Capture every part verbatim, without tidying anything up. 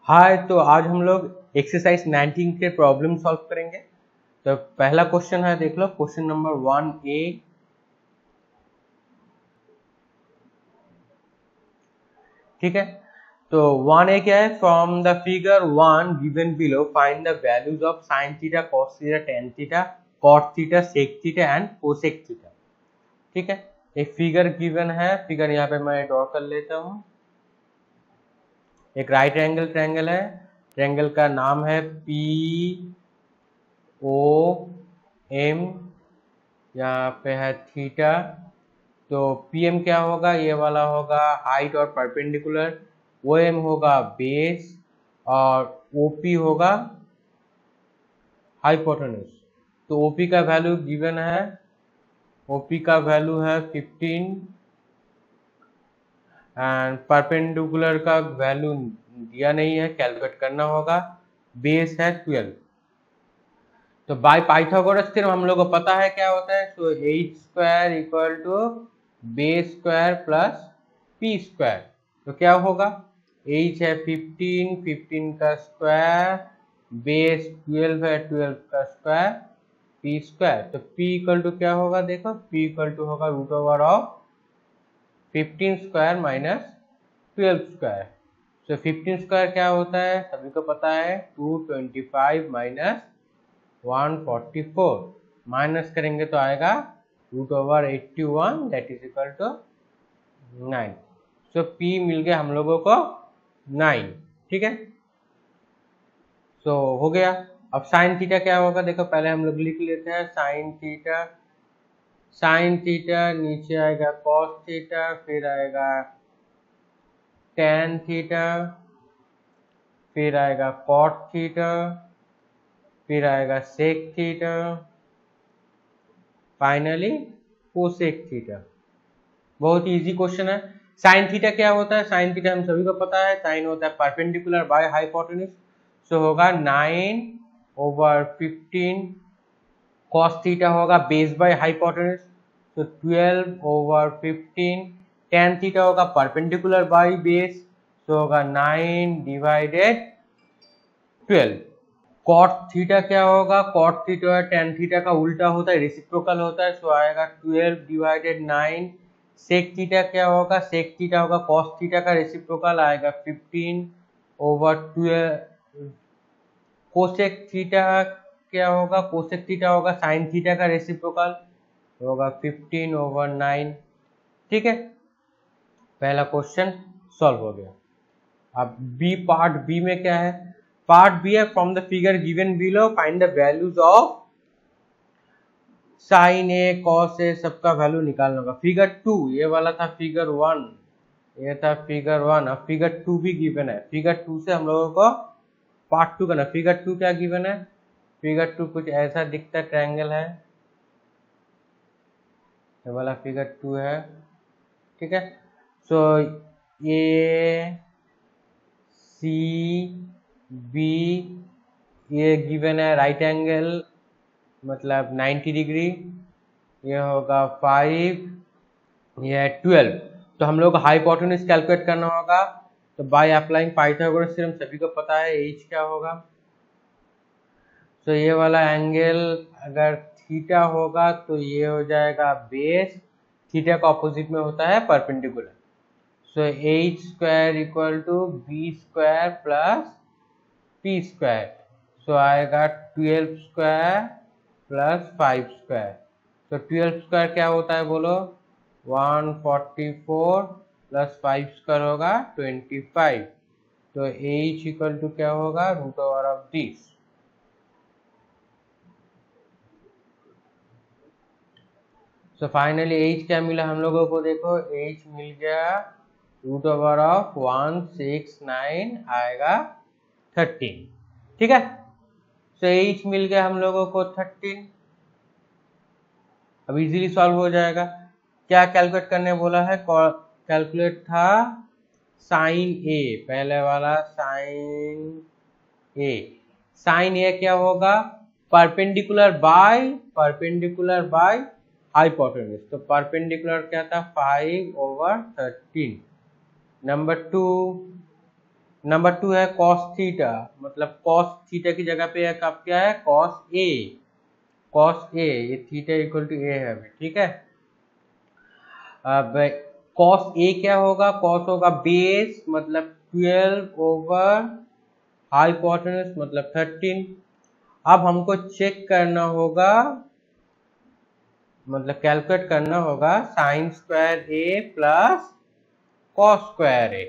हाय, तो आज हम लोग एक्सरसाइज नाइनटीन के प्रॉब्लम सॉल्व करेंगे। तो पहला क्वेश्चन है, देख लो क्वेश्चन नंबर वन ए। ठीक है, तो वन ए क्या है? From the figure one given below find the values of sine theta, cos theta, tan theta, cot theta, sec theta and cosec theta. ठीक है, एक फिगर गिवन है, figure यहाँ पे मैं ड्रॉ कर लेता हूँ। एक राइट एंगल ट्रायंगल है, ट्रायंगल का नाम है पी ओ एम, यहाँ पे है थीटा। तो पी एम क्या होगा? ये वाला होगा हाइट और परपेंडिकुलर, ओ एम होगा बेस और ओ पी होगा हाइपोटेन्यूज। तो ओ पी का वैल्यू गिवन है, ओ पी का वैल्यू है फिफ्टीन एंड परपेंडिकुलर का वैल्यू दिया नहीं है, कैलकुलेट करना होगा। बेस है ट्वेल्व। तो बाय पाइथागोरस थ्योरम हम लोग को पता है क्या होता है। So H square equal to base square plus P square. तो क्या होगा? एच है फिफ्टीन, फिफ्टीन का स्क्वायर, बेस ट्वेल्व है, ट्वेल्व का स्क्वायर, पी स्क्वायर। तो पी इक्वल टू क्या होगा? देखो पी इक्वल टू होगा root over of fifteen square minus twelve square. तो फिफ्टीन स्क्वायर क्या होता है? सभी को पता है, two twenty five minus one forty four. Minus करेंगे तो आएगा root over eighty one, that is equal to nine. So P मिल गया हम लोगों को नाइन। ठीक है, सो so, हो गया। अब साइन थीटा क्या होगा? देखो पहले हम लोग लिख लेते हैं साइन थीटा। साइन थीटा नीचे आएगा कॉस थीटा, फिर आएगा टेन थीटा, फिर आएगा कॉट थीटा, फिर आएगा sec theta, finally cosec theta. बहुत इजी क्वेश्चन है। साइन थीटा क्या होता है? साइन थीटा हम सभी को पता है, साइन होता है परपेंडिकुलर बाय हाइपोटेन्यूज। सो होगा nine over fifteen. Cos theta होगा बेस बाय हाइपोटेन्यूज, तो twelve over fifteen. Tan theta होगा परपेंडिकुलर बाय बेस, तो होगा nine divided twelve. Cot theta क्या होगा? कॉट थीटा टेन थीटा का उल्टा होता है, रेसिप्रोकल होता है, सो आएगा twelve divided nine. Sec theta क्या होगा? सेक थीटा होगा कॉस थीटा का रेसिप्रोकल, आएगा fifteen over twelve. Cosec theta क्या होगा? कोसेक थीटा होगा साइन थीटा का रेसिप्रोकल, होगा फिफ्टीन ओवर नाइन। ठीक है, पहला क्वेश्चन सॉल्व हो गया। अब बी पार्ट बी में क्या है? पार्ट बी है, from the figure given below find the values of sine A, cos A, सबका वैल्यू निकालना होगा। फिगर टू, ये वाला था फिगर वन, ये था फिगर वन। अब फिगर टू भी गिवन है, फिगर टू से हम लोगों को पार्ट टू करना। फिगर टू क्या गिवन है? फिगर टू कुछ ऐसा दिखता है, ट्रायंगल है, ये वाला फिगर टू है। ठीक है, सो ए सी बी ये गिवन है, राइट एंगल मतलब नाइन्टी डिग्री, ये होगा फाइव, ये है ट्वेल्व। तो हम लोग को हाइपोटेन्यूज कैलकुलेट करना होगा। तो बाय अप्लाइंग पाइथागोरस थ्योरम सभी को पता है एच क्या होगा। तो ये वाला एंगल अगर थीटा होगा तो ये हो जाएगा बेस, थीटा का ऑपोजिट में होता है perpendicular. So H square equal to B square plus P square. So आएगा twelve square plus five square. तो ट्वेल्व स्क्वायर क्या होता है बोलो? One forty four plus five square होगा ट्वेंटी फाइव। तो एच इक्वल टू क्या होगा? Root over of this. So finally H क्या मिला हम लोगों को? देखो एच मिल गया root over of one six nine, आएगा थर्टीन। ठीक है, सो एच मिल गया हम लोगों को थर्टीन। अब इजीली सॉल्व हो जाएगा। क्या कैलकुलेट करने बोला है? कैलकुलेट था साइन ए, पहले वाला साइन ए। साइन ए क्या होगा? Perpendicular by perpendicular by hypotenuse. तो परपेंडिकुलर क्या था? Five over thirteen. Number two number two है कॉस थीटा, मतलब कॉस थीटा की जगह पे कब क्या है कॉस ए, कॉस ए, ये थीटा इक्वल टू ए है अभी, ठीक है। अब कॉस ए क्या होगा, कॉस होगा बेस मतलब ट्वेल्व ओवर हाइपोटेन्यूज मतलब थर्टीन। अब हमको चेक करना होगा, मतलब कैलकुलेट करना होगा sine square A plus cos square A.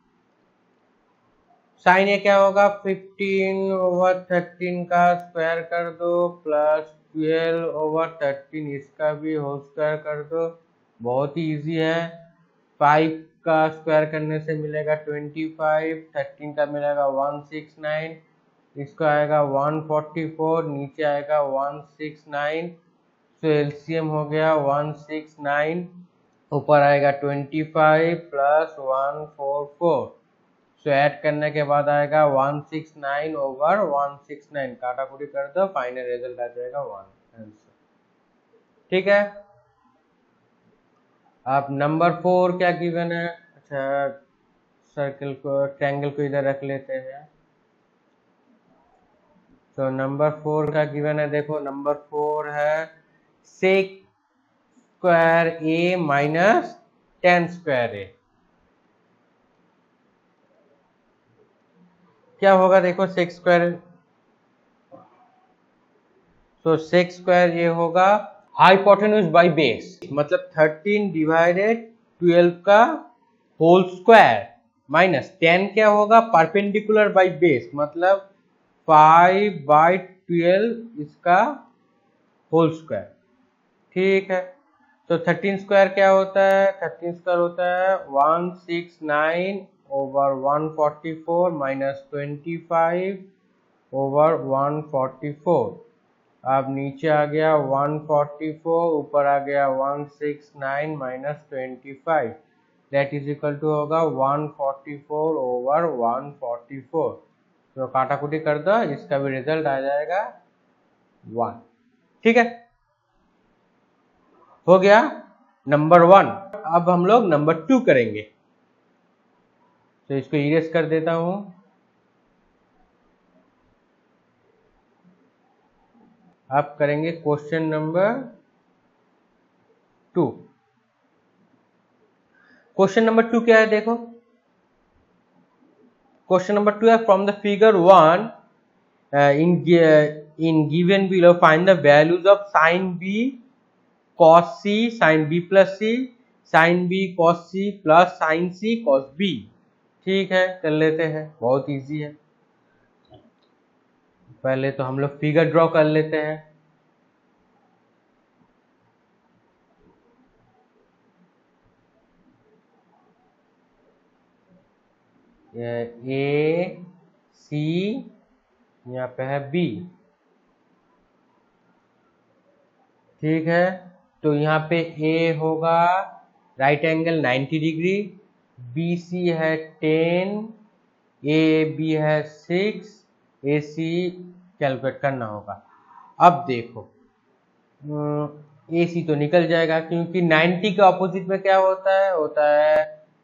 Sine A क्या होगा, फिफ्टीन ओवर थर्टीन का स्क्वायर कर दो प्लस ट्वेल्व ओवर थर्टीन इसका भी होल स्क्वायर कर दो, बहुत ही इजी है। फाइव का स्क्वायर करने से मिलेगा ट्वेंटी फाइव, थर्टीन का मिलेगा वन सिक्स नाइन, इसका आएगा वन फोर्टी फोर, नीचे आएगा वन सिक्स नाइन, तो एलसीएम हो गया वन सिक्स नाइन, ऊपर आएगा twenty five plus one four four, so add करने के बाद आएगा one six nine over one six nine, काटा कुटी कर दो, फाइनल रिजल्ट आ जाएगा वन, आंसर, ठीक है। अब नंबर फोर क्या गिवन है, अच्छा सर्कल को ट्रायंगल को इधर रख लेते हैं। तो नंबर फोर का गिवन है, देखो नंबर फोर है sec square A minus tan square A, क्या होगा देखो सेक स्क्वायर, तो सेक स्क्वायर ये होगा हाइपोटेन्यूज बाय बेस, मतलब थर्टीन डिवाइडेड ट्वेल्व का होल स्क्वायर, माइनस टेन क्या होगा परपेंडिकुलर बाय बेस, मतलब फाइव बाई ट्वेल्व इसका होल स्क्वायर, ठीक है। तो थर्टीन स्क्वायर क्या होता है, थर्टीन स्क्वायर होता है one six nine over one forty four minus twenty five over one forty four, अब नीचे आ गया वन फोर्टी फोर, ऊपर आ गया one six nine minus twenty five, that is equal to होगा one forty four over one forty four, तो काटा कुटी कर दो, इसका भी रिजल्ट आ जाएगा वन, ठीक है, हो गया नंबर वन। अब हम लोग नंबर टू करेंगे, तो इसको इरेज कर देता हूं। अब करेंगे question number two. Question number two क्या है देखो, क्वेश्चन नंबर टू है from the figure one in in given below find the values of sine B cos C sine B plus C sine B cos C plus sine C cos B, ठीक है कर लेते हैं, बहुत easy है। पहले तो हम लोग फिगर ड्रॉ कर लेते हैं, ए सी यहाँ पे है बी, ठीक है। तो यहाँ पे ए होगा right angle ninety degree, B C है टेन, ए बी है सिक्स, ए सी कैलकुलेट करना होगा। अब देखो ए सी तो निकल जाएगा क्योंकि नाइंटी के ऑपोजिट में क्या होता है, होता है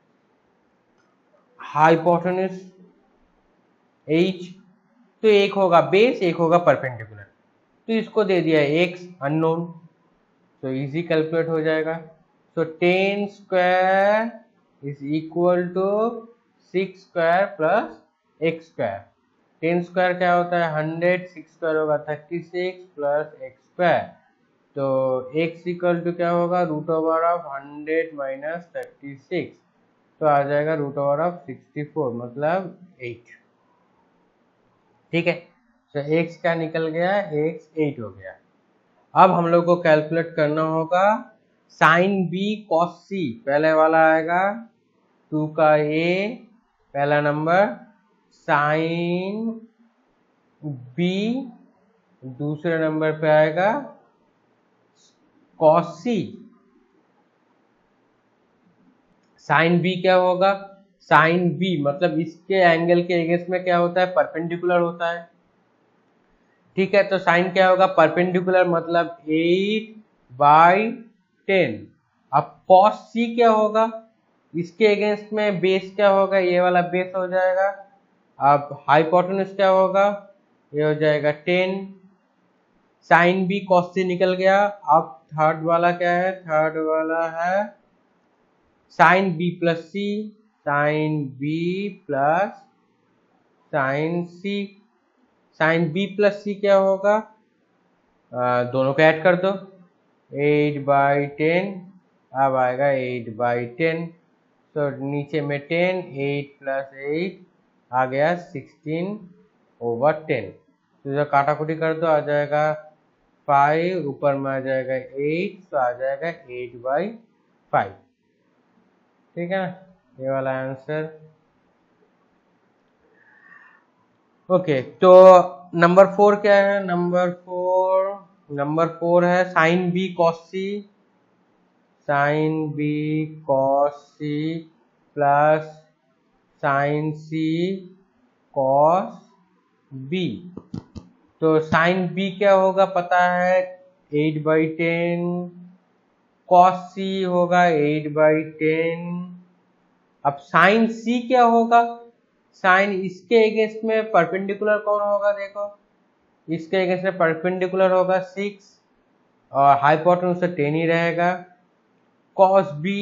हाइपोटेन्यूज एच, तो एक होगा बेस एक होगा परपेंडिकुलर, तो इसको दे दिया एक्स अननोन, तो इजी कैलकुलेट हो जाएगा। तो ten square is equal to six square plus X square, ten square क्या होता है हंड्रेड, सिक्स स्क्वायर होगा thirty six plus X square, तो एक्स इक्वल टू क्या होगा root over of hundred minus thirty six, तो आ जाएगा root over of sixty four मतलब एट, ठीक है। तो एक्स क्या निकल गया, एक्स एट हो गया। अब हम लोग को कैलकुलेट करना होगा साइन बी कॉस सी, पहले वाला आएगा टू का ए पहला नंबर, साइन बी दूसरे नंबर पे आएगा कॉस सी, साइन बी क्या होगा, साइन बी मतलब इसके एंगल के अगेंस्ट में क्या होता है परपेंडिकुलर होता है, ठीक है। तो साइन क्या होगा परपेंडिकुलर मतलब एट बाई टेन। अब कॉस सी क्या होगा, इसके अगेंस्ट में बेस क्या होगा, ये वाला बेस हो जाएगा, अब हाइपोटेन्यूज क्या होगा, ये हो जाएगा टेन, साइन बी कॉस से निकल गया। अब थर्ड वाला क्या है, थर्ड वाला है sine B plus C, sine B plus sine C. Sine B plus C क्या होगा, आ, दोनों को ऐड कर दो, एट बाई टेन, अब आएगा एट बाई टेन। तो नीचे में टेन, एट प्लस एट आ गया सिक्सटीन ओवर टेन। तो जो काटाकुटी कर दो आ जाएगा फाइव, ऊपर में आ जाएगा एट, तो आ जाएगा एट बाई फाइव। ठीक है ना, ये वाला आंसर। ओके, तो नंबर फोर क्या है, नंबर फोर नंबर फोर है sine B cos C, sine B cos C plus sine C cos B. तो साइन बी क्या होगा पता है, eight by ten, cos C होगा एट बाई टेन। अब साइन सी क्या होगा, साइन इसके अगेंस्ट में परपेंडिकुलर कौन होगा, देखो इसके अगेंस्ट में परपेंडिकुलर होगा सिक्स, और हाइपोटेन्यूज से टेन ही रहेगा। कॉस बी,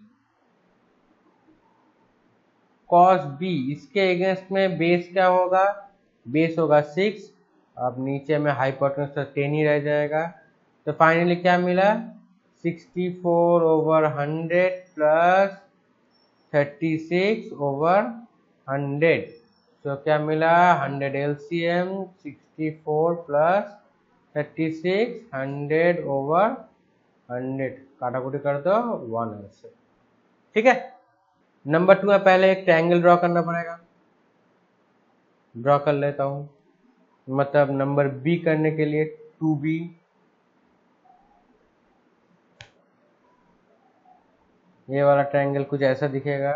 कॉस बी इसके अगेंस्ट में बेस क्या होगा, बेस होगा सिक्स, अब नीचे में हाइपोटेन्यूज से टेन ही रह जाएगा। तो फाइनली क्या मिला, sixty four over hundred plus thirty six over hundred. तो क्या मिला, hundred LCM, sixty four plus thirty six, hundred over hundred, काटाकुटी कर दो, वन आंसर। ठीक है, नंबर टू में पहले एक ट्रायंगल ड्रॉ करना पड़ेगा, ड्रॉ कर लेता हूं, मतलब नंबर बी करने के लिए टू बी। ये वाला ट्रायंगल कुछ ऐसा दिखेगा,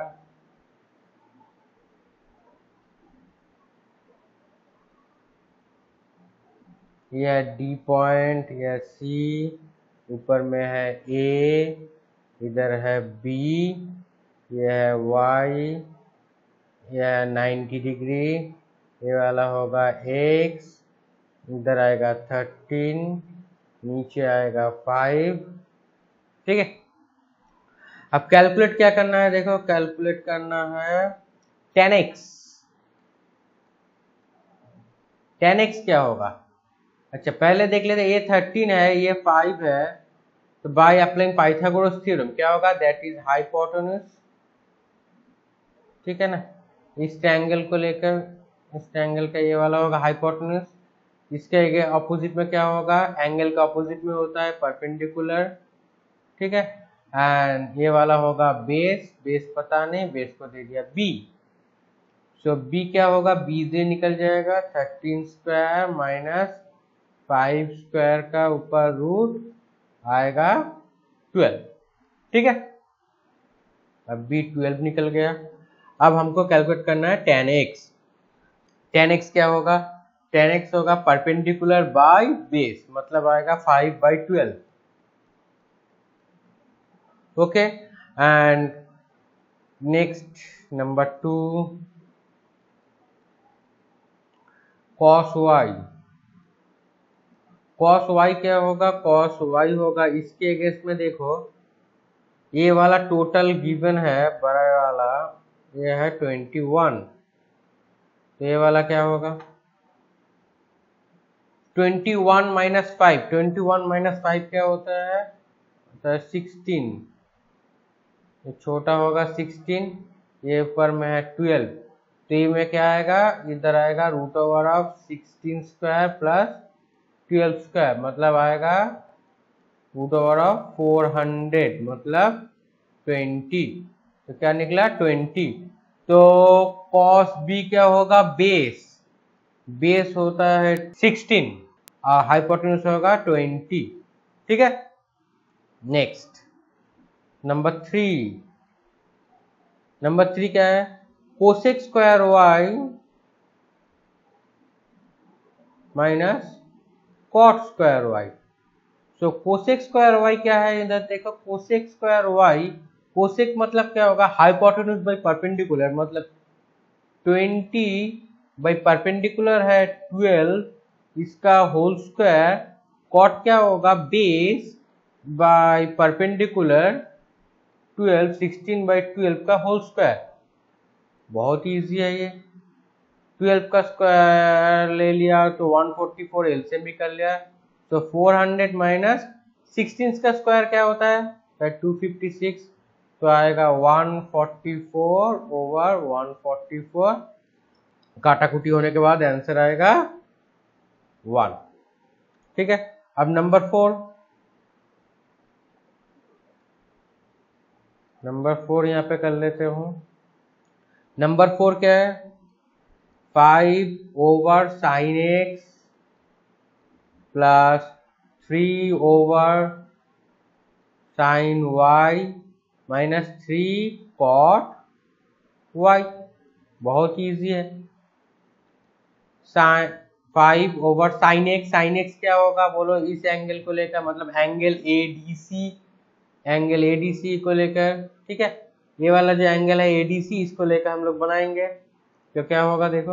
यह डी पॉइंट, यह सी, ऊपर में है ए, इधर है बी, यह है वाई, यह नाइन्टी डिग्री, ये वाला होगा एक्स, इधर आएगा थर्टीन, नीचे आएगा फाइव। ठीक है, अब कैलकुलेट क्या करना है, देखो कैलकुलेट करना है टेन एक्स। टेन एक्स क्या होगा, अच्छा पहले देख लेते, ये थर्टीन है, ये फाइव है, तो बाय अप्लाइंग पाइथागोरस थ्योरम क्या होगा, दैट इज हाइपोटेन्यूज। ठीक है ना, इस ट्रायंगल को लेकर, इस ट्रायंगल का ये वाला होगा हाइपोटेन्यूज, इसके अपोजिट में क्या होगा, एंगल का अपोजिट में होता है परपेंडिकुलर। ठीक है, एंड ये वाला होगा बेस, बेस पता नहीं, बेस को दे दिया बी। सो बी क्या होगा, बी से निकल जाएगा, thirteen square minus five square का ऊपर रूट आएगा ट्वेल्व। ठीक है, अब बी ट्वेल्व निकल गया। अब हमको कैलकुलेट करना है टेन एक्स। टेन एक्स क्या होगा, टेन एक्स होगा परपेंडिकुलर बाय बेस, मतलब आएगा five by twelve. Okay, and next number two, cos Y. Cos Y क्या होगा, कॉस वाई होगा इसके अगेंस्ट में, देखो ये वाला टोटल गिवन है बड़ा वाला, ये है ट्वेंटी वन, तो ये वाला क्या होगा, twenty one minus five, twenty one minus five क्या होता है, होता है सिक्सटीन, ये छोटा होगा सिक्सटीन, ये ऊपर में है ट्वेल्व, तो ये में क्या आएगा, इधर आएगा root over of sixteen square plus twelve square, मतलब आएगा root over of four hundred, मतलब ट्वेंटी। तो क्या निकला, ट्वेंटी। तो कॉस बी क्या होगा, बेस, बेस होता है सिक्सटीन और हाइपोटेन्यूज होगा ट्वेंटी। ठीक है, next number three. Number three क्या है, cosec square y minus cot square y. So cosec square y क्या है, इधर देखो कोसेक स्क्वायर वाई, कोसेक मतलब क्या होगा, हाइपोटेन्यूज बाई परपेंडिकुलर, मतलब ट्वेंटी भाई परपेंडिकुलर है ट्वेल्व, इसका होल स्क्वायर, कॉट क्या होगा base by perpendicular twelve, sixteen by twelve का होल स्क्वायर। बहुत इजी है ये। ट्वेल्व का स्क्वायर ले लिया तो वन फोर्टी फोर, एलसीएम भी कर लिया तो फोर हंड्रेड माइनस सिक्सटीन का स्क्वायर क्या होता है टू फिफ्टी सिक्स, तो आएगा one forty four over one forty four, काटाकुटी होने के बाद आंसर आएगा वन। ठीक है, अब नंबर फोर, नंबर फोर यहाँ पे कर लेते हूँ। नंबर फोर क्या है, five over sine x plus three over sine y minus three cot y. बहुत इजी है। Sine five over sine x, sine x क्या होगा बोलो, इस एंगल को लेकर, मतलब angle A D C, angle A D C को लेकर। ठीक है, ये वाला जो एंगल है ए डी सी, इसको लेकर हम लोग बनाएंगे तो क्या होगा देखो,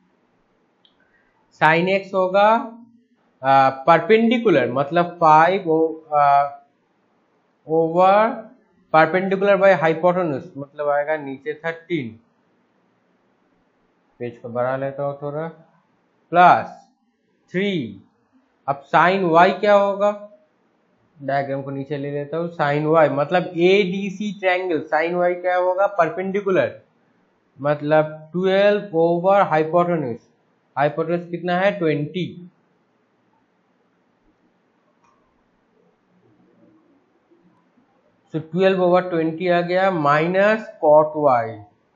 साइन एक्स होगा परपेंडिकुलर, मतलब five over perpendicular by hypotenuse, मतलब आएगा नीचे थर्टीन, पेज को बढ़ा लेता हूँ थोड़ा, प्लस थ्री। अब साइन वाई क्या होगा, डायग्राम को नीचे ले लेता हूँ, साइन वाई मतलब A D C triangle, sine y क्या होगा परपेंडिकुलर, मतलब ट्वेल्व ओवर हाइपोटेन्यूज, हाइपोटेन्यूज कितना है ट्वेंटी, तो ट्वेल्व ओवर ट्वेंटी आ गया, minus cot y,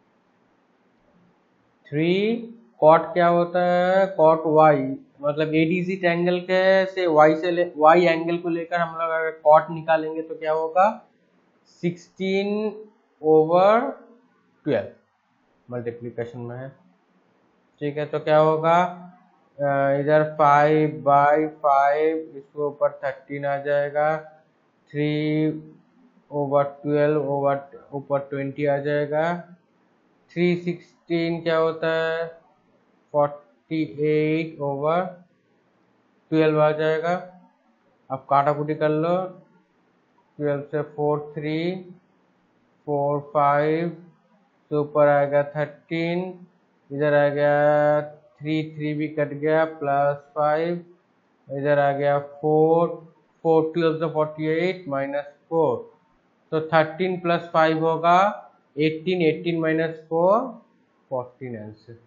three cot क्या होता है कॉट वाई, मतलब एडीसी ट्रायंगल के से वाई से ले वाई एंगल को लेकर हम लोग अगर कॉट निकालेंगे तो क्या होगा सिक्सटीन ओवर ट्वेल्व मल्टीप्लीकेशन में है। ठीक है, तो क्या होगा इधर फाइव बाई फाइव, इसके ऊपर थर्टीन आ जाएगा, थ्री ओवर ट्वेल्व ओवर ऊपर ट्वेंटी आ जाएगा, थ्री सिक्सटीन क्या होता है फोर्टी एट ओवर ट्वेल्व आ जाएगा। अब काटाकुटी कर लो, ट्वेल्व से फोर थ्री फोर फाइव, तो ऊपर आएगा थर्टीन, इधर आ गया थ्री थ्री भी कट गया, प्लस फाइव, इधर आ गया फोर, फोर ट्वेल्व से फोर्टी एट माइनस फोर, तो थर्टीन प्लस फाइव होगा eighteen, eighteen minus four fourteen answer.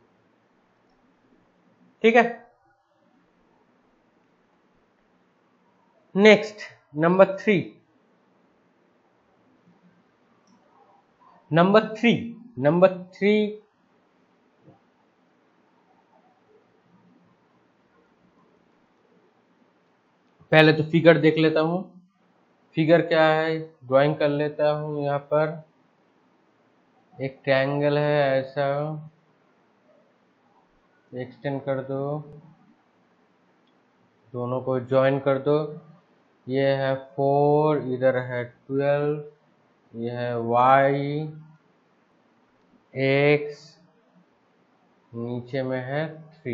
ठीक है, next number three, number three number three पहले तो फिगर देख लेता हूं, फिगर क्या है ड्राइंग कर लेता हूं। यहाँ पर एक ट्रायंगल है ऐसा, एक्सटेंड कर दो, दोनों को ज्वाइन कर दो, ये है फोर, इधर है ट्वेल्व, ये है वाई एक्स, नीचे में है थ्री।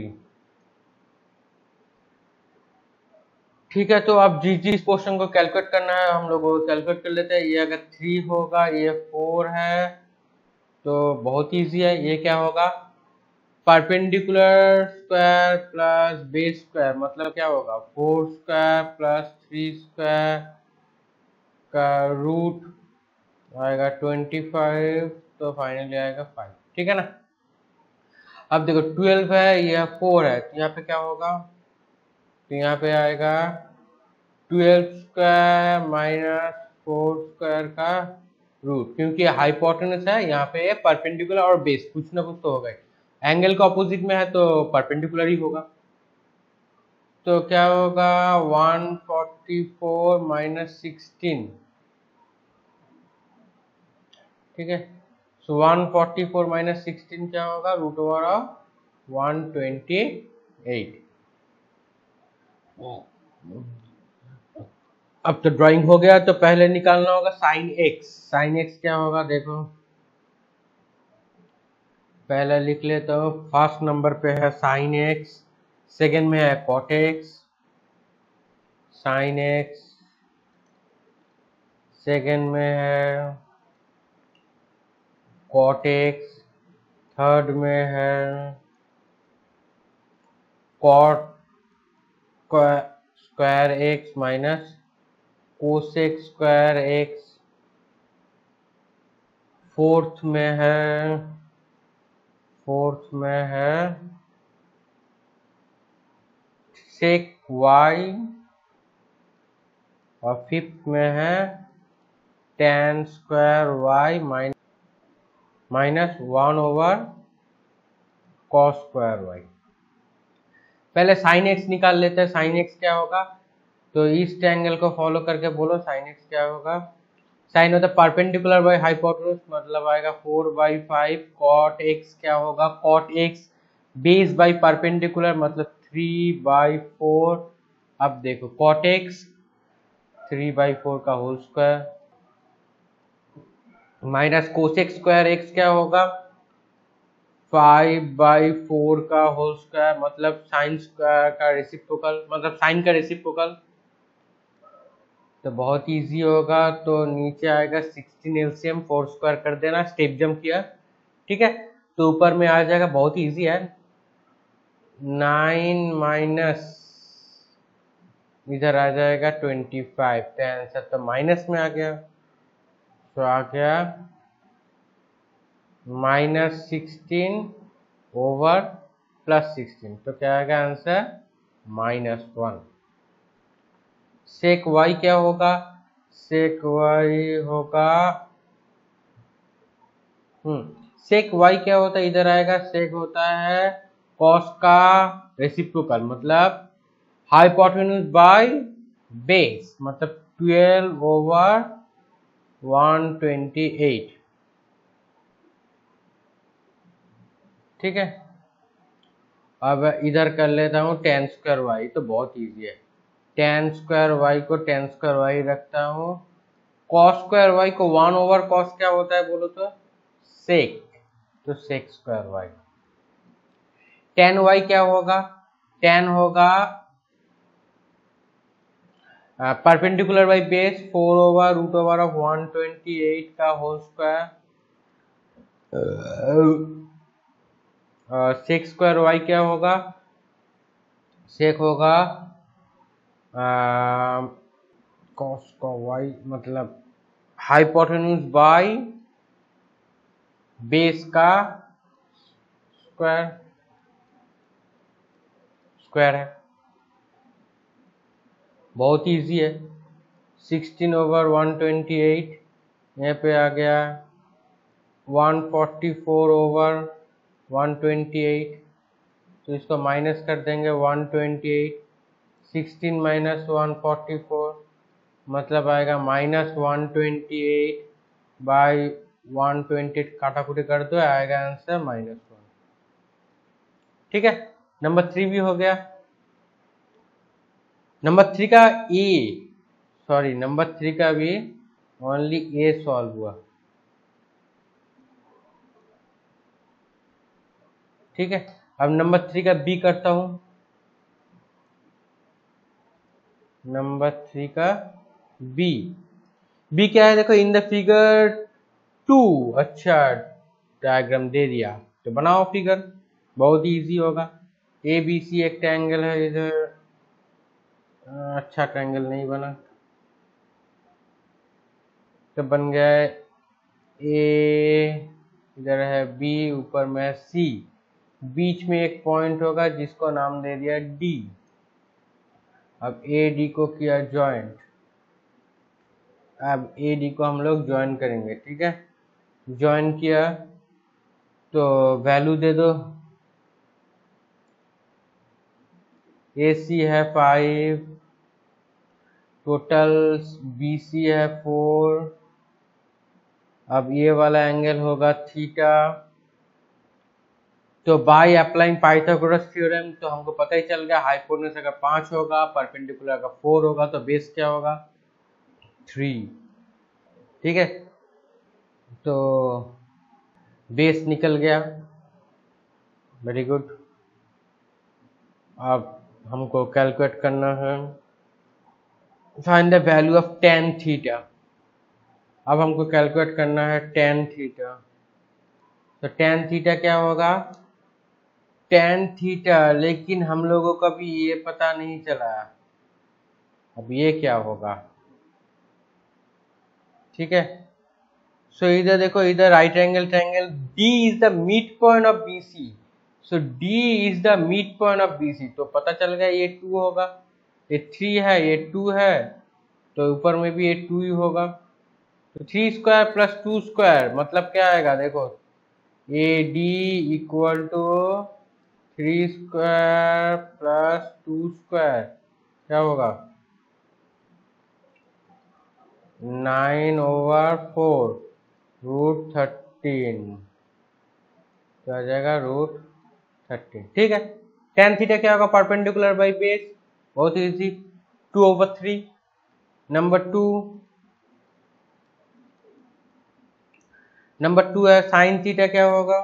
ठीक है, तो अब जिस जिस पोर्शन को कैलकुलेट करना है हम लोग वो कैलकुलेट कर लेते हैं। ये अगर थ्री होगा, ये फोर है, तो बहुत इजी है। ये क्या होगा perpendicular square plus base square, मतलब क्या होगा four square plus three square का रूट आएगा ट्वेंटी फाइव, तो फाइनली आएगा फाइव। ठीक है ना। अब देखो ट्वेल्व है, यह फोर है, तो यहाँ पे क्या होगा, तो यहाँ पे आएगा twelve square minus four square का रूट, क्योंकि हाइपोटेनस है यहाँ पे परपेंडिकुलर और बेस, कुछ ना कुछ तो होगा, एंगल का ऑपोजिट में है तो परपेंडिकुलर ही होगा। तो क्या होगा one forty four minus sixteen. ठीक है, so one forty four minus sixteen क्या होगा root over of one twenty eight. अब तो ड्राइंग हो गया, तो पहले निकालना होगा साइन एक्स। साइन एक्स क्या होगा देखो, पहले लिख लेता हूँ। फर्स्ट नंबर पे है साइन एक्स, सेकेंड में है cot x, sine x, second में है कॉट एक्स, थर्ड में है cot square x minus cosec square x, fourth में है फोर्थ में है सेक वाई, और फिफ्थ में है tan square y minus one over cos square y. पहले साइन एक्स निकाल लेते हैं। साइन एक्स क्या होगा, तो इस ट्रायंगल को फॉलो करके बोलो साइन एक्स क्या होगा। साइन होता है परपेंडिकुलर बाई हाइपोटेन्यूज, मतलब आएगा four by five. Cot x क्या होगा, cot x base by perpendicular मतलब थ्री बाई फोर। अब देखो cot x three by four का whole square minus cosec square x क्या होगा, फाइव बाई फोर का होल स्क्वायर मतलब साइन स्क्वायर का रेसिप्रोकल, मतलब साइन का रेसिप्रोकल। तो बहुत इजी होगा। तो नीचे आएगा सिक्सटीन एलसीएम, फोर स्क्वायर कर देना, स्टेप जंप किया, ठीक है। तो ऊपर में आ जाएगा, बहुत इजी है, नाइन माइनस इधर आ जाएगा ट्वेंटी फाइव, तो आंसर तो माइनस में आ गया। तो आ गया minus sixteen over plus sixteen, तो क्या आएगा answer minus one. Sec y क्या होगा, सेक वाई होगा हम्म सेक वाई क्या होता है, इधर आएगा सेक होता है कॉस का रेसिप्रोकल मतलब हाइपोटेन्यूज बाय बेस मतलब twelve over one twenty eight, ठीक है। अब इधर कर लेता हूँ टेन स्क्वायर वाई, तो बहुत इजी है। टेन स्क्वायर वाई को टेन स्क्वायर वाई रखता हूँ, कॉस स्क्वायर वाई को वन ओवर कॉस क्या होता है बोलो तो सेक, तो sec square y. Tan y क्या होगा, टेन होगा perpendicular by base four over root over of one twenty eight का whole square. Sec square y क्या होगा, सेक होगा कॉस का वाई मतलब हाइपोटेन्यूज बाई बेस का स्क्वायर स्क्वायर है, बहुत इजी है। Sixteen over one twenty eight यहाँ पे आ गया one forty four over one twenty eight, तो इसको माइनस कर देंगे one twenty eight, sixteen minus one forty four मतलब आएगा minus one twenty eight by one twenty eight, काटाकुटी कर दो आएगा आंसर माइनस वन, ठीक है। नंबर थ्री भी हो गया। नंबर थ्री का ए सॉरी नंबर थ्री का भी ओनली ए सॉल्व हुआ, ठीक है। अब नंबर थ्री का बी करता हूं। नंबर थ्री का बी, बी क्या है देखो इन द फिगर टू, अच्छा डायग्राम दे दिया तो बनाओ फिगर, बहुत इजी होगा। ए बी सी एक ट्रायंगल है, इधर अच्छा ट्रायंगल नहीं बना तो बन गया है ए, इधर है बी, ऊपर में है सी, बीच में एक पॉइंट होगा जिसको नाम दे दिया डी। अब ए डी को किया ज्वाइंट, अब ए डी को हम लोग ज्वाइन करेंगे, ठीक है। ज्वाइन किया तो वैल्यू दे दो, ए सी है फाइव, टोटल बी सी है फोर, अब ये वाला एंगल होगा थीटा। तो बाय अप्लाइंग पाइथागोरस थ्योरम तो हमको पता ही चल गया हाइपोटेन्यूज अगर पांच होगा, परपेंडिकुलर का फोर होगा, तो बेस क्या होगा थ्री, ठीक है। तो बेस निकल गया, वेरी गुड। अब हमको कैलकुलेट करना है, find the value of tan theta. अब हमको कैलकुलेट करना है टेन थीटा। तो टेन थीटा क्या होगा, टेन थीटा, लेकिन हम लोगों को अभी ये पता नहीं चला। अब ये क्या होगा, ठीक है। सो इधर देखो, इधर right angle triangle, D is the mid point of B C। So D is the mid point of B C। तो पता चल गया ये टू होगा, ये थ्री है, ये टू है, तो ऊपर में भी ये टू ही होगा। तो three square plus two square मतलब क्या आएगा, देखो A D equal to three square plus two square क्या होगा, nine over four root thirteen, तो आ जाएगा रूट थर्टीन। ठीक है। टेन थीटा क्या होगा, परपेंडिकुलर बाई बेस, बहुत easy, two over three. Number two, number two है साइन थीटा क्या होगा,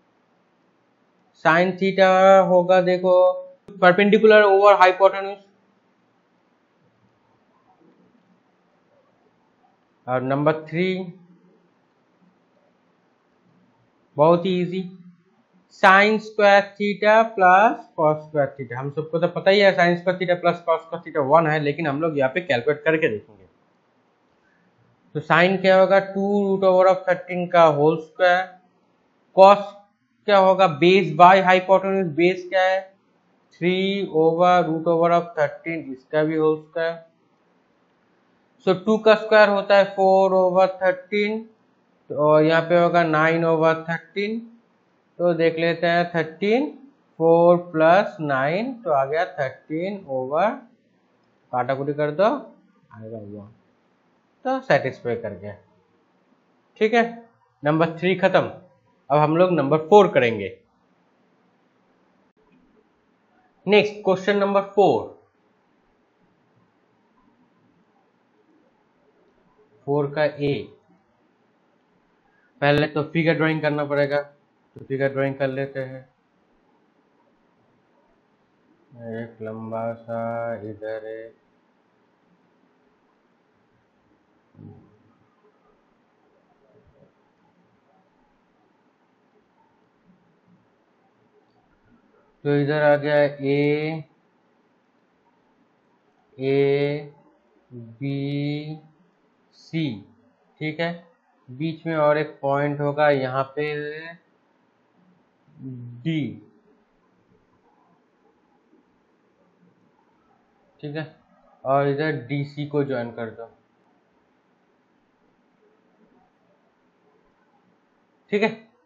साइन थीटा होगा देखो परपेंडिकुलर ओवर हाइपोटेन्यूज। और नंबर थ्री बहुत ही easy, sine square theta plus cos square theta. हम सबको तो पता ही है sine square theta plus cos square theta one है, लेकिन हम लोग यहाँ पे कैलकुलेट करके देखेंगे। तो साइन क्या होगा, two root over of thirteen का होल स्क्वायर। कॉस क्या होगा, बेस बाय हाइपोटेन्यूज, बेस क्या है three over root over of thirteen, इसका भी होल स्क्वायर। सो टू का स्क्वायर होता है फोर ओवर थर्टीन, तो यहाँ पे होगा नाइन ओवर थर्टीन। तो देख लेते हैं, थर्टीन फोर प्लस नाइन, तो आ गया थर्टीन ओवर, काटा कुटी कर दो आएगा वन, तो सेटिस्फाई कर गया। ठीक है, नंबर थ्री खत्म। अब हम लोग नंबर फोर करेंगे। Next question number four. Four का ए, पहले तो फिगर ड्राइंग करना पड़ेगा, तो फिगर ड्राइंग कर लेते हैं। एक लंबा सा इधर है, तो इधर आ गया ए, ए बी सी। ठीक है, बीच में और एक पॉइंट होगा यहाँ पे डी। ठीक है, और इधर डी सी को ज्वाइन कर दो। ठीक है,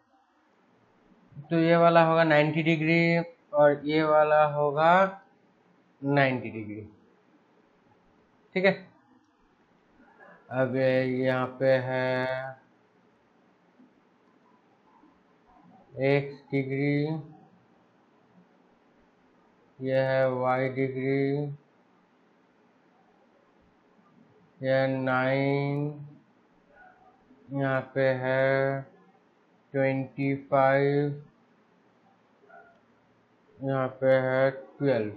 तो ये वाला होगा नाइन्टी डिग्री और ये वाला होगा नाइन्टी डिग्री। ठीक है, अब यहाँ पे है एक्स डिग्री, यह है वाई डिग्री, यह नाइन, यहाँ पे है ट्वेंटी फाइव, यहाँ पे है ट्वेल्व।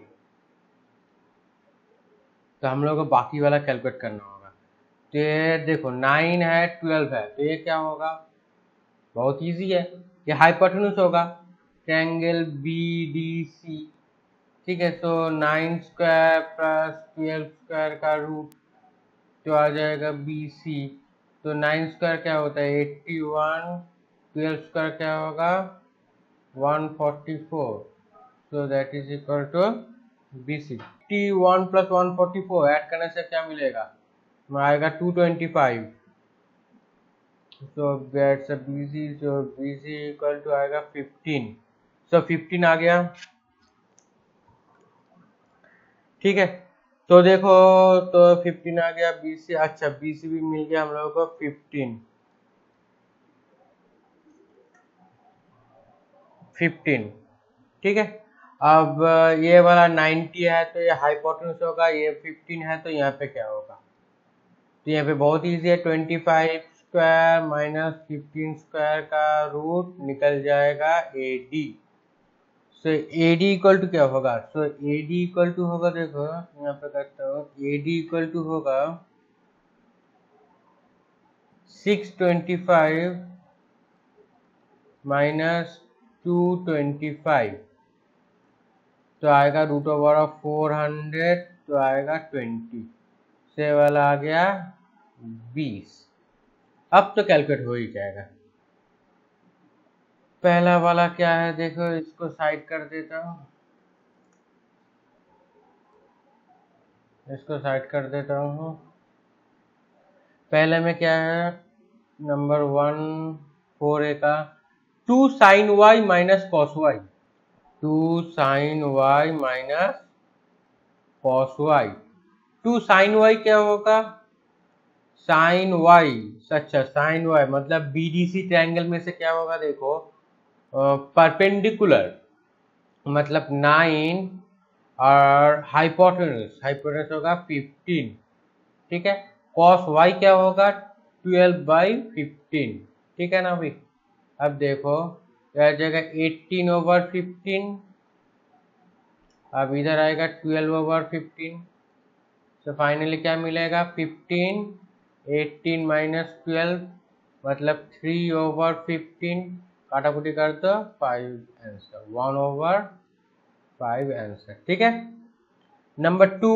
तो हम लोग को बाकी वाला कैलकुलेट करना होगा। तो ये देखो नाइन है ट्वेल्व है, तो ये क्या होगा, बहुत इजी है, ये हाइपोटेन्यूज होगा, ट्रायंगल बी डी सी। ठीक है, तो nine square plus twelve square का रूट तो आ जाएगा बी सी। तो नाइन स्क्वायर क्या होता है एट्टी वन, ट्वेल्व स्क्वायर क्या होगा one forty four, so that is equal to B C। Eighty one plus one forty four add करने से क्या मिलेगा, आएगा two twenty five. so that's a B C, so B C equal to आएगा fifteen. so fifteen आ गया। ठीक है, तो देखो, तो फिफ्टीन आ गया B C। अच्छा, B C भी मिल गया हम लोगों को फिफ्टीन, फिफ्टीन। ठीक है, अब ये वाला नाइन्टी है तो ये हाइपोटेन्यूज होगा, ये फिफ्टीन है तो यहाँ पे क्या होगा, तो यहाँ पे बहुत इजी है, twenty five square minus fifteen square का रूट निकल जाएगा A D. So A D equal to क्या होगा, so A D equal to होगा, देखो यहाँ पे करता हूँ, ए डी इक्वल टू होगा six twenty five minus two twenty five, तो आएगा root over of four hundred, तो आएगा ट्वेंटी, से वाला आ गया बीस। अब तो कैलकुलेट हो ही जाएगा। पहला वाला क्या है, देखो इसको साइड कर देता हूँ, इसको साइड कर देता हूँ। पहले में क्या है, नंबर वन फोर ए का two sine y minus cos y, two sine y minus cos y. Two sine y क्या होगा, साइन वाई, अच्छा साइन वाई मतलब बीडीसी ट्रायंगल में से क्या होगा, देखो परपेंडिकुलर मतलब नाइन और हाइपोटेन्यूस, हाइपोटेन्यूस होगा फिफ्टीन, ठीक है। कॉस वाई क्या होगा, ट्वेल्व बाई फिफ्टीन, ठीक है ना भाई। अब देखो यह जगह एटीन ओवर फिफ्टीन, अब इधर आएगा ट्वेल्व ओवर फिफ्टीन, तो फाइनली क्या मिलेगा, फिफ्टीन, एटीन माइनस ट्वेल्व मतलब थ्री ओवर फिफ्टीन, काटा कुटी कर दो, five answer, one over five answer, ठीक है। Number two,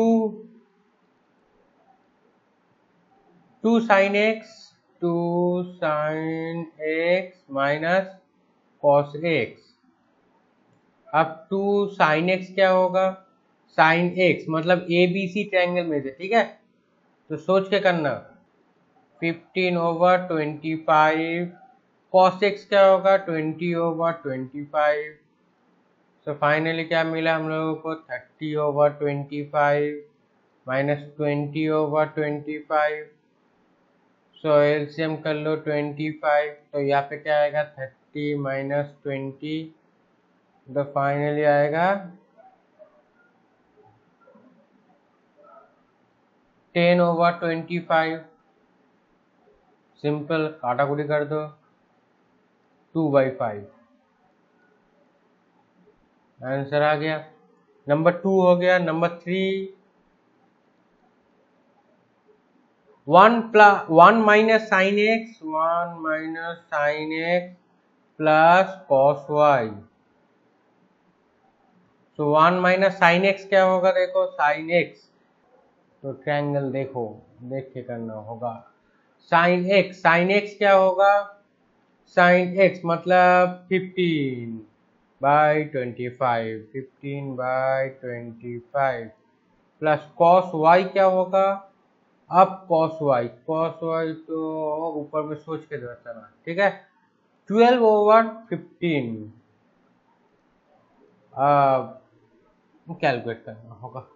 two sine x, two sine x minus cos x. अब टू साइन एक्स क्या होगा, साइन एक्स मतलब ए बी सी ट्रायंगल में से, ठीक है, तो सोच के करना, fifteen over twenty five, cos x क्या होगा, ट्वेंटी ओवर ट्वेंटी फाइव, तो फाइनली क्या मिला हम लोगों को, thirty over twenty five minus twenty over twenty five, so LCM कर लो ट्वेंटी फाइव, तो यहाँ पे क्या आएगा, थर्टी माइनस ट्वेंटी, तो फाइनली आएगा ten over twenty five, simple काटा कुटी कर दो, टू बाई फाइव, आंसर आ गया। नंबर टू हो गया। Number three, one plus one minus sine x, one minus sine x plus cos y, तो वन माइनस साइन एक्स क्या होगा, देखो साइन एक्स, तो ट्रायंगल देखो देख के करना होगा, साइन एक्स, साइन एक्स क्या होगा, साइन एक्स मतलब fifteen by twenty five, fifteen by twenty five plus cos Y क्या होगा, अब कॉस वाई, कॉस वाई तो ऊपर में सोच के बताना, ठीक है, ट्वेल्व ओवर फिफ्टीन, अब कैलकुलेट करना होगा।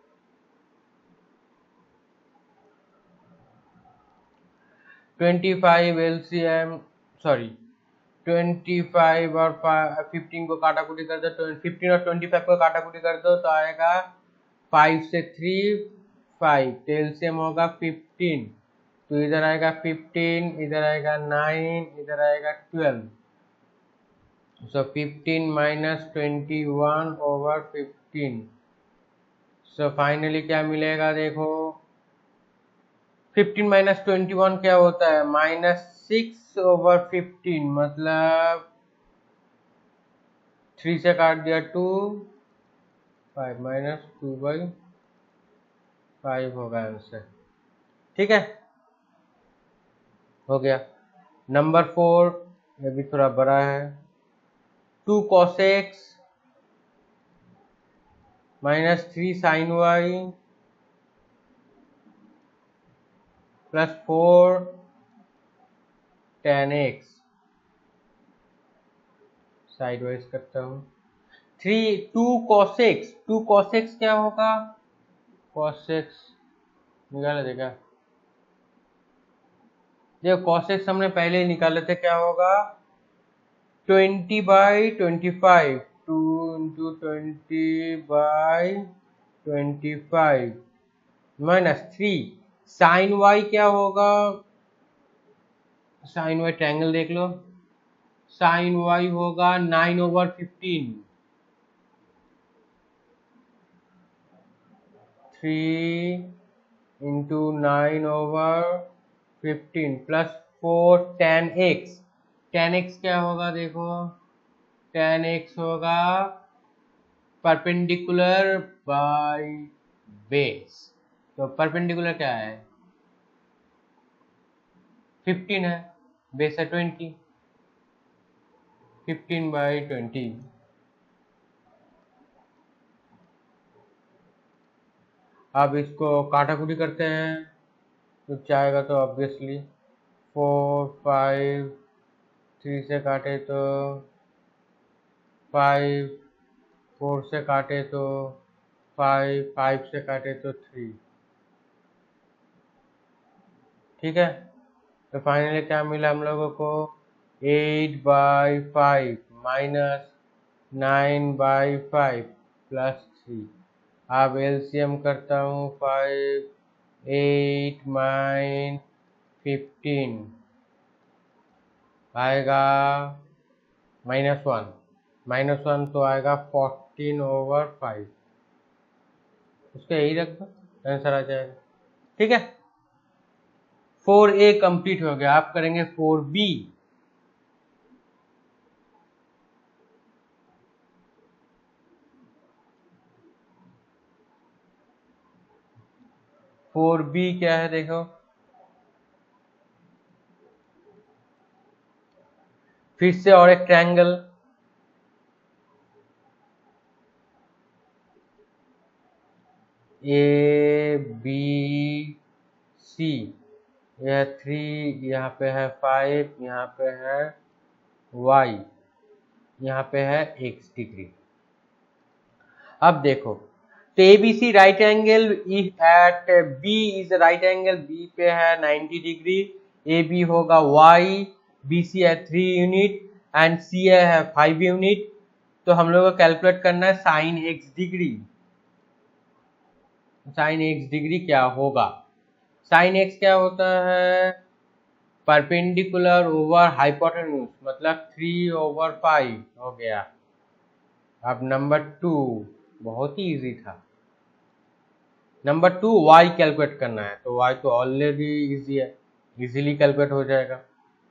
Twenty five LCM, sorry twenty five और फिफ्टीन को काटा कुटी कर दो, फिफ्टीन और ट्वेंटी फाइव को काटा कुटी कर दो, तो आएगा फाइव से थ्री फाइव, तो एलसीएम होगा फिफ्टीन, तो इधर आएगा फिफ्टीन, इधर आएगा नाइन, इधर आएगा twelve, so fifteen minus twenty one over fifteen, so finally क्या मिलेगा, देखो फिफ्टीन माइनस ट्वेंटी वन क्या होता है, माइनस सिक्स ओवर फिफ्टीन, मतलब थ्री से काट दिया two, five minus two by five होगा आंसर, ठीक है, हो गया। नंबर फोर, ये भी थोड़ा बड़ा है, two cos x minus three sine y plus four tan x, side wise करता हूँ, three two cos x, two cos x क्या होगा, कॉस एक्स निकाला देखा, देखो कॉस एक्स हमने पहले ही निकाले थे, क्या होगा twenty by twenty five, two into twenty by twenty five minus three sine y क्या होगा, साइन वाई ट्रायंगल देख लो, साइन वाई होगा nine over fifteen, three into nine over fifteen plus four tan x. Tan x क्या होगा देखो, tan x होगा perpendicular by base. तो परपेंडिकुलर क्या है, फिफ्टीन है, बेस है ट्वेंटी, फिफ्टीन बाई ट्वेंटी। अब इसको काटाकुटी करते हैं तो चाहेगा तो ऑब्वियसली फोर फाइव, थ्री से काटे तो फाइव, फोर से काटे तो फाइव, फाइव से काटे तो थ्री। ठीक है, तो फाइनली क्या मिला हम लोगों को, eight by five minus nine by five plus three. अब एलसीएम करता हूँ, फाइव, एट, नाइन, फिफ्टीन आएगा माइनस वन, माइनस वन तो आएगा फोर्टीन ओवर फाइव। उसको यही रख दो, आंसर आ जाएगा। ठीक है, फोर ए कंप्लीट हो गया। आप करेंगे फोर बी। फोर बी क्या है देखो, फिर से और एक ट्रायंगल, ए बी सी, यह थ्री, यहाँ पे है फाइव, यहाँ पे है वाई, यहाँ पे है एक्स डिग्री। अब देखो, तो A B C right angle at B is right angle, B पे है नाइंटी डिग्री, ए बी होगा वाई, बी सी है थ्री यूनिट एंड सी है फाइव यूनिट। तो हम लोग को कैलकुलेट करना है sine x degree. Sine x degree क्या होगा, साइन एक्स क्या होता है, परपेंडिकुलर ओवर हाइपोटेन्यूज, मतलब थ्री ओवर फाइव हो गया। अब नंबर टू बहुत ही इजी था। नंबर टू वाई कैलकुलेट करना है, तो वाई तो ऑलरेडी इजी है, इजीली कैलकुलेट हो जाएगा।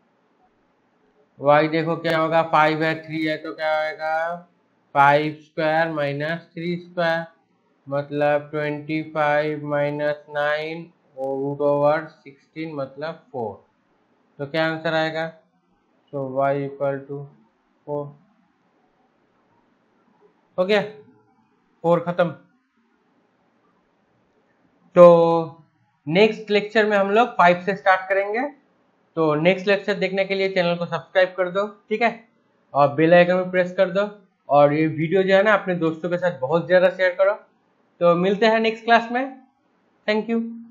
वाई देखो क्या होगा, फाइव है, थ्री है, तो क्या आएगा five square minus three square, मतलब twenty five minus nine root over sixteen मतलब फोर। तो क्या आंसर आएगा, तो वाई इक्वल टू फोर। हो गया, फोर खत्म। तो नेक्स्ट लेक्चर में हम लोग फाइव से स्टार्ट करेंगे। तो नेक्स्ट लेक्चर देखने के लिए चैनल को सब्सक्राइब कर दो, ठीक है, और बेल आइकन में प्रेस कर दो, और ये वीडियो जो है ना अपने दोस्तों के साथ बहुत ज़्यादा शेयर करो। तो मिलते हैं नेक्स्ट क्लास में। Thank you.